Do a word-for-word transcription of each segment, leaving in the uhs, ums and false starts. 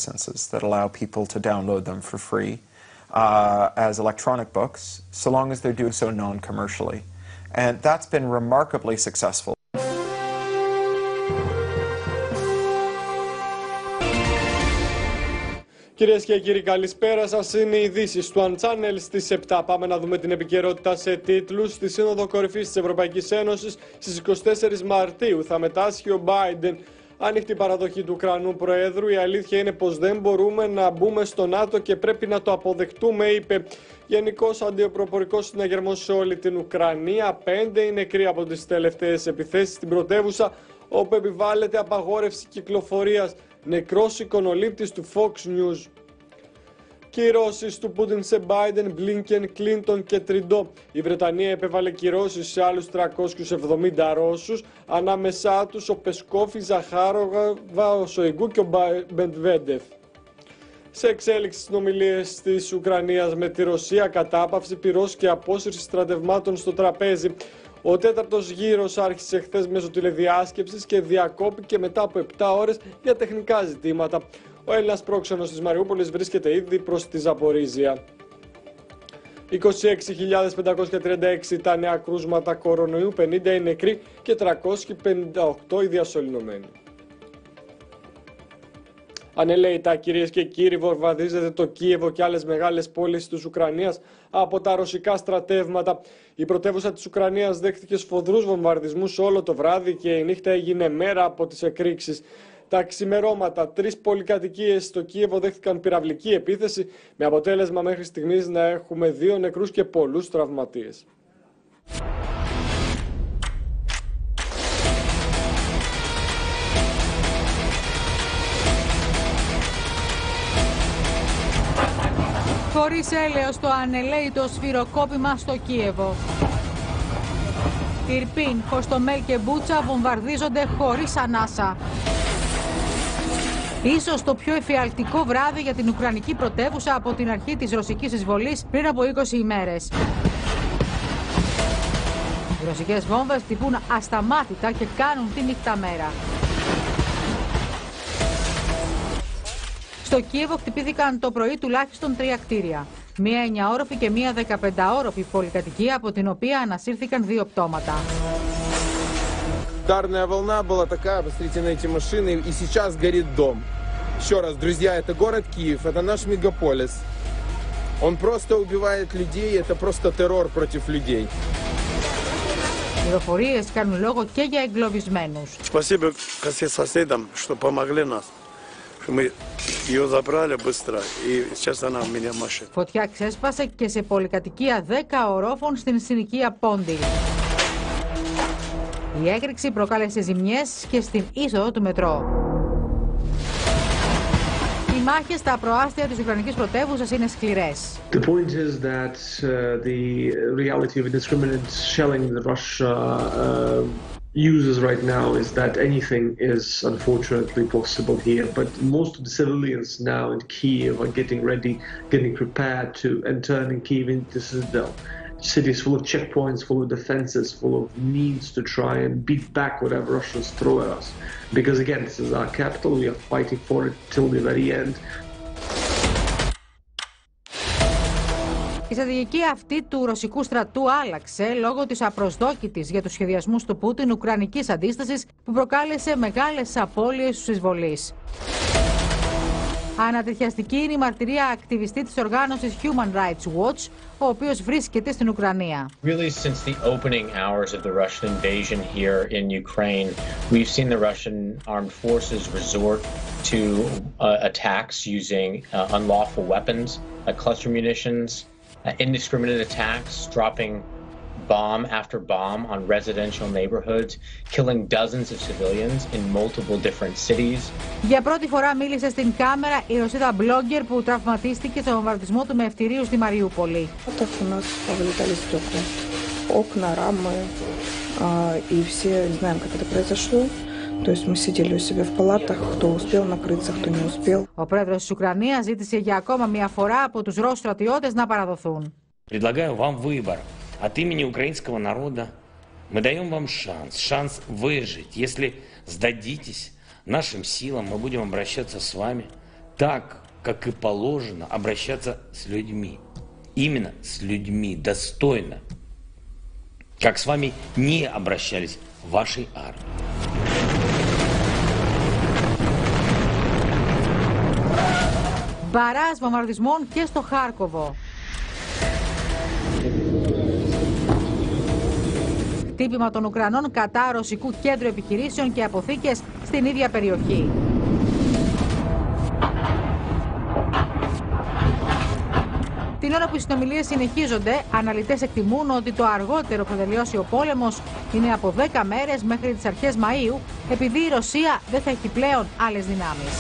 licenses that allow people to download them for free uh, as electronic books, so long as they're doing so non-commercially. And that's been remarkably successful. Κυρίες και κύριοι, καλησπέρα σας. Είναι οι ειδήσεις του Unchannel στις επτά. Πάμε να δούμε την επικαιρότητα σε τίτλους. Στη Σύνοδο Κορυφής της Ευρωπαϊκής Ένωσης στις είκοσι τέσσερις Μαρτίου θα μετάσχει ο Biden. Ανοιχτή παραδοχή του Ουκρανού Προέδρου. Η αλήθεια είναι πως δεν μπορούμε να μπούμε στο ΝΑΤΟ και πρέπει να το αποδεχτούμε, είπε. Γενικός αντιοπροπορικός συναγερμός σε όλη την Ουκρανία. Πέντε οι νεκροί από τις τελευταίες επιθέσεις στην πρωτεύουσα, όπου επιβάλλεται απαγόρευση κυκλοφορίας. Νεκρός εικονολήπτης του Fox News. Κυρώσεις του Πούτιν σε Biden, Blinken, Clinton και Τριντό. Η Βρετανία επέβαλε κυρώσεις σε άλλους τριακόσιους εβδομήντα Ρώσους, ανάμεσά τους ο Πεσκόφ, η Ζαχάροβα, ο Σοϊγκού και ο Μπεντβέντεφ. Σε εξέλιξη συνομιλίες της Ουκρανίας με τη Ρωσία, κατάπαυση πυρός και απόσυρση στρατευμάτων στο τραπέζι. Ο τέταρτος γύρος άρχισε χθες μέσω τηλεδιάσκεψης και διακόπηκε μετά από επτά ώρες για τεχνικά ζητήματα. Ο Έλληνας πρόξενος της Μαριούπολης βρίσκεται ήδη προς τη Ζαπορίζια. είκοσι έξι χιλιάδες πεντακόσια τριάντα έξι τα νέα κρούσματα κορονοϊού, πενήντα οι νεκροί και τριακόσιοι πενήντα οκτώ οι διασωληνωμένοι. Ανελαίητα, κυρίες και κύριοι, βομβαρδίζεται το Κίεβο και άλλες μεγάλες πόλεις της Ουκρανίας από τα ρωσικά στρατεύματα. Η πρωτεύουσα της Ουκρανίας δέχτηκε σφοδρούς βομβαρδισμούς όλο το βράδυ και η νύχτα έγινε μέρα από τις εκρήξεις. Τα ξημερώματα, τρεις πολυκατοικίες στο Κίεβο δέχτηκαν πυραυλική επίθεση, με αποτέλεσμα μέχρι στιγμής να έχουμε δύο νεκρούς και πολλούς τραυματίες. Χωρίς έλεος το ανελαίητο σφυροκόπημα στο Κίεβο. Ιρπίν, Χοστομέλ και Μπούτσα βομβαρδίζονται χωρίς ανάσα. Ίσως το πιο εφιαλτικό βράδυ για την Ουκρανική πρωτεύουσα από την αρχή της ρωσικής εισβολής πριν από είκοσι ημέρες. Οι ρωσικές βόμβες χτυπούν ασταμάτητα και κάνουν τη νύχτα μέρα. Στο Κίεβο χτυπήθηκαν το πρωί τουλάχιστον τρία κτίρια. Μία εννιαόροφη και μία δεκαπενταόροφη πολυκατοικία, από την οποία ανασύρθηκαν δύο πτώματα. Ударная волна была такая, посмотрите на эти машины, и сейчас горит дом. Еще раз, друзья, это город Киев, это наш мегаполис. Он просто убивает людей, это просто террор против людей. Οι πληροφορίες κάνουν λόγο και για εγκλωβισμένους. Спасибо всем соседям, что помогли нас. Мы ее забрали быстро, и сейчас она у меня машина. Φωτιά ξέσπασε και σε πολυκατοικία δέκα ορόφων στην συνοικία Πόντι. Η έκρηξη προκάλεσε ζημιές και στην είσοδο του μετρό. Οι μάχες στα προάστια της Ουκρανικής πρωτεύουσας είναι σκληρές. The point is that uh, the reality of indiscriminate shelling that Russia uh, uses right now is that anything is unfortunately possible here, but most of the civilians now in Kiev are getting ready, getting prepared to and turning Kiev into citadel. Cities full of checkpoints, full of defenses, full of means to try and beat back whatever Russians throw at us. Because again, this is our capital, we are fighting for it till the very end. Η στρατηγική αυτή του ρωσικού στρατού άλλαξε λόγω της απροσδόκητης για τους σχεδιασμούς του Πούτιν ουκρανικής αντίστασης που προκάλεσε μεγάλες απώλειες στους εισβολείς. Ανατριχιαστική είναι η μαρτυρία ακτιβιστή της οργάνωσης Human Rights Watch, ο οποίος βρίσκεται στην Ουκρανία. Really, since the opening hours of the Russian invasion here in Ukraine, we've seen the Russian armed forces resort to uh, attacks using uh, unlawful weapons, like cluster munitions, uh, indiscriminate attacks, dropping bomb after bomb on residential neighborhoods, killing dozens of civilians in multiple different cities. Για πρώτη φορά μίλησε στην κάμερα η Ρωσίδα blogger που τραυματίστηκε στο βομβαρδισμό του μευτηρίου στη Μαριούπολη. У нас повылетали стекла, окна, рамы, и все знаем, как это произошло. То есть мы сидели у себя в палатах, кто успел накрыться, кто не успел. Ο πρόεδρος της Ουκρανίας ζήτησε για ακόμα μια φορά από τους Ρώσους στρατιώτες να παραδοθούν. Предлагаю вам выбор. От имени украинского народа мы даем вам шанс, шанс выжить. Если сдадитесь нашим силам, мы будем обращаться с вами так, как и положено, обращаться с людьми. Именно с людьми, достойно. Как с вами не обращались в вашей армии. Μπαράζ βομβαρδισμών και στο Χάρκοβο. Χτύπημα των Ουκρανών κατά ρωσικού κέντρου επιχειρήσεων και αποθήκες στην ίδια περιοχή. Την ώρα που οι συνομιλίες συνεχίζονται, αναλυτές εκτιμούν ότι το αργότερο που θα τελειώσει ο πόλεμος είναι από δέκα μέρες μέχρι τις αρχές Μαΐου, επειδή η Ρωσία δεν θα έχει πλέον άλλες δυνάμεις.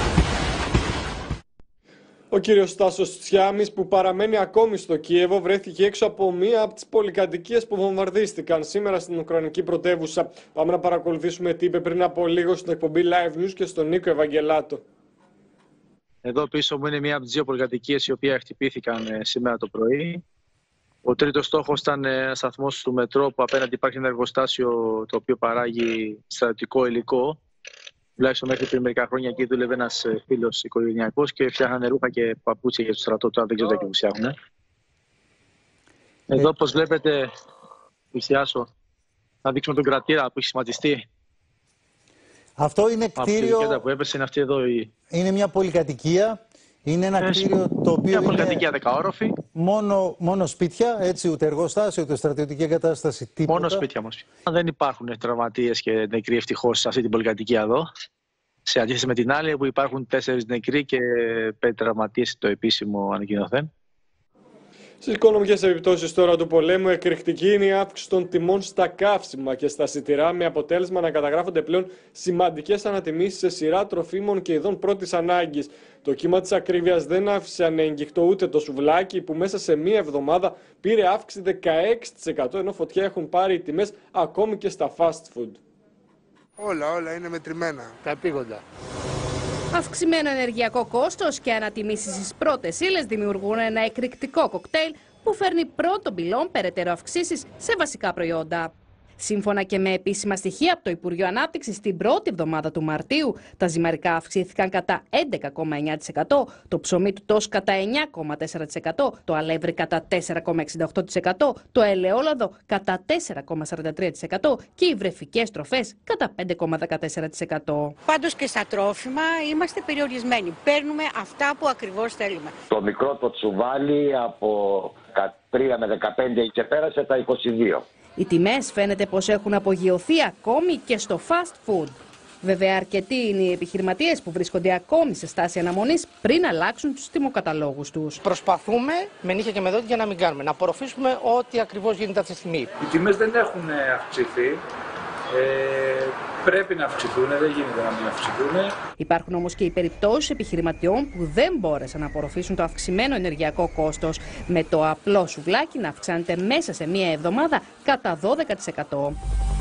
Ο κύριος Στάσος Τσιάμης, που παραμένει ακόμη στο Κίεβο, βρέθηκε έξω από μία από τις πολυκατοικίες που βομβαρδίστηκαν σήμερα στην Ουκρανική πρωτεύουσα. Πάμε να παρακολουθήσουμε τι είπε πριν από λίγο στην εκπομπή Live News και στον Νίκο Ευαγγελάτο. Εδώ πίσω μου είναι μία από τις δύο πολυκατοικίες οι οποίες χτυπήθηκαν σήμερα το πρωί. Ο τρίτος στόχος ήταν ένας σταθμός του μετρό που απέναντι υπάρχει ένα εργοστάσιο το οποίο παράγει στρατιωτικό υλικό. Τουλάχιστον μέχρι πριν μερικά χρόνια εκεί δούλευε ένας φίλος οικογενειακός και φτιάχνανε ρούχα και παπούτσια για το στρατό. Τώρα δεν ξέρω τι ακριβώς φτιάχνουν. Εδώ, όπως βλέπετε, πλησιάσω, θα δείξουμε τον κρατήρα που έχει σχηματιστεί. Αυτό είναι κτίριο. Από που έπεσε είναι αυτή εδώ η... Είναι μια πολυκατοικία. Είναι ένα Έσαι. κτίριο το οποίο. Μια πολυκατοικία δεκαόροφη. Μόνο, μόνο σπίτια, έτσι, ούτε εργοστάσιο, ούτε στρατιωτική εγκατάσταση. Τίποτα. Μόνο σπίτια όμως. Δεν υπάρχουν τραυματίες και νεκροί ευτυχώς σε αυτή την πολυκατοικία εδώ. Σε αντίθεση με την άλλη που υπάρχουν τέσσερις νεκροί και πέντε τραυματίες το επίσημο ανακοινωθέν. Στις οικονομικές επιπτώσεις τώρα του πολέμου, εκρηκτική είναι η αύξηση των τιμών στα καύσιμα και στα σιτηρά, με αποτέλεσμα να καταγράφονται πλέον σημαντικές ανατιμήσεις σε σειρά τροφίμων και ειδών πρώτης ανάγκης. Το κύμα της ακρίβειας δεν άφησε ανέγγικτο ούτε το σουβλάκι, που μέσα σε μία εβδομάδα πήρε αύξηση δεκαέξι τοις εκατό, ενώ φωτιά έχουν πάρει οι τιμές ακόμη και στα fast food. Όλα, όλα είναι μετρημένα. Τα επίγοντα. Αυξημένο ενεργειακό κόστος και ανατιμήσεις στις πρώτες ύλες δημιουργούν ένα εκρηκτικό κοκτέιλ που φέρνει πρώτον πυλών περαιτέρω αυξήσεις σε βασικά προϊόντα. Σύμφωνα και με επίσημα στοιχεία από το Υπουργείο Ανάπτυξης, την πρώτη εβδομάδα του Μαρτίου τα ζυμαρικά αυξήθηκαν κατά έντεκα κόμμα εννέα τοις εκατό, το ψωμί του τόσου κατά εννέα κόμμα τέσσερα τοις εκατό, το αλεύρι κατά τέσσερα κόμμα εξήντα οκτώ τοις εκατό, το ελαιόλαδο κατά τέσσερα κόμμα σαράντα τρία τοις εκατό και οι βρεφικές τροφές κατά πέντε κόμμα δεκατέσσερα τοις εκατό. Πάντως και στα τρόφιμα είμαστε περιορισμένοι. Παίρνουμε αυτά που ακριβώς θέλουμε. Το μικρό το τσουβάλι από τρία με δεκαπέντε και πέρασε τα είκοσι δύο. Οι τιμές φαίνεται πως έχουν απογειωθεί ακόμη και στο fast food. Βέβαια, αρκετοί είναι οι επιχειρηματίες που βρίσκονται ακόμη σε στάση αναμονής πριν αλλάξουν τους τιμοκαταλόγους τους. Προσπαθούμε με νύχια και με δόντια να μην κάνουμε, να απορροφήσουμε ό,τι ακριβώς γίνεται αυτή τη στιγμή. Οι τιμές δεν έχουν αυξηθεί. Ε, πρέπει να αυξηθούν, δεν γίνεται να μην αυξηθούν. Υπάρχουν όμως και οι περιπτώσεις επιχειρηματιών που δεν μπόρεσαν να απορροφήσουν το αυξημένο ενεργειακό κόστος, με το απλό σουβλάκι να αυξάνεται μέσα σε μία εβδομάδα κατά δώδεκα τοις εκατό.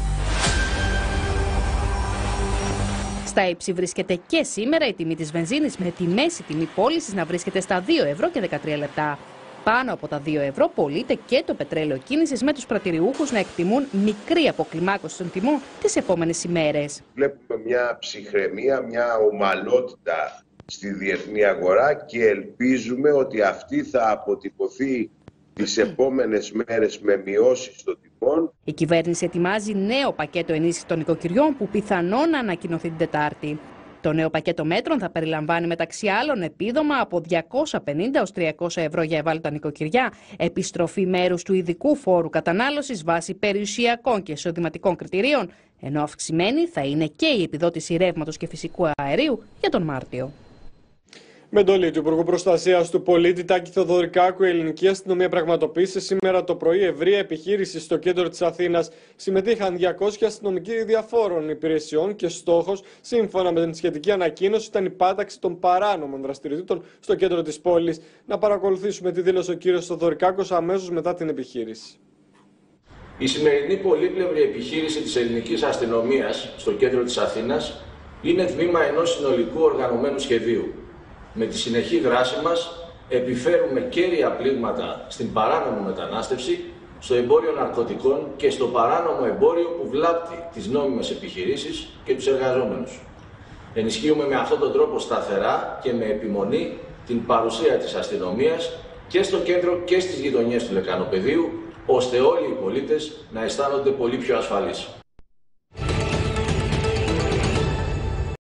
Στα ύψη βρίσκεται και σήμερα η τιμή της βενζίνης, με τη μέση τιμή πώλησης να βρίσκεται στα δύο ευρώ και δεκατρία λεπτά. Πάνω από τα δύο ευρώ πωλείται και το πετρέλαιο κίνησης, με τους πρατηριούχους να εκτιμούν μικρή αποκλιμάκωση των τιμών τις επόμενες ημέρες. Βλέπουμε μια ψυχραιμία, μια ομαλότητα στη διεθνή αγορά και ελπίζουμε ότι αυτή θα αποτυπωθεί τις επόμενες μέρες με μειώσεις των τιμών. Η κυβέρνηση ετοιμάζει νέο πακέτο ενίσχυσης των νοικοκυριών που πιθανόν να ανακοινωθεί την Τετάρτη. Το νέο πακέτο μέτρων θα περιλαμβάνει μεταξύ άλλων επίδομα από διακόσια πενήντα έως τριακόσια ευρώ για ευάλωτα νοικοκυριά, επιστροφή μέρους του ειδικού φόρου κατανάλωσης βάσει περιουσιακών και εισοδηματικών κριτηρίων, ενώ αυξημένη θα είναι και η επιδότηση ρεύματος και φυσικού αερίου για τον Μάρτιο. Με εντολή του Υπουργού Προστασίας του Πολίτη Τάκη Θεοδωρικάκου, η ελληνική αστυνομία πραγματοποίησε σήμερα το πρωί ευρεία επιχείρηση στο κέντρο της Αθήνας. Συμμετείχαν διακόσιοι αστυνομικοί διαφόρων υπηρεσιών και στόχος, σύμφωνα με την σχετική ανακοίνωση, ήταν η πάταξη των παράνομων δραστηριοτήτων στο κέντρο της πόλης. Να παρακολουθήσουμε τι δήλωσε ο κύριος Θεοδωρικάκος αμέσως μετά την επιχείρηση. Η σημερινή πολύπλευρη επιχείρηση της ελληνικής αστυνομίας στο κέντρο της Αθήνας είναι τμήμα ενός συνολικού οργανωμένου σχεδίου. Με τη συνεχή δράση μας επιφέρουμε κέρια πλήγματα στην παράνομη μετανάστευση, στο εμπόριο ναρκωτικών και στο παράνομο εμπόριο που βλάπτει τις νόμιμες επιχειρήσεις και τους εργαζόμενους. Ενισχύουμε με αυτόν τον τρόπο σταθερά και με επιμονή την παρουσία της αστυνομίας και στο κέντρο και στις γειτονιές του Λεκανοπεδίου, ώστε όλοι οι πολίτες να αισθάνονται πολύ πιο ασφαλείς.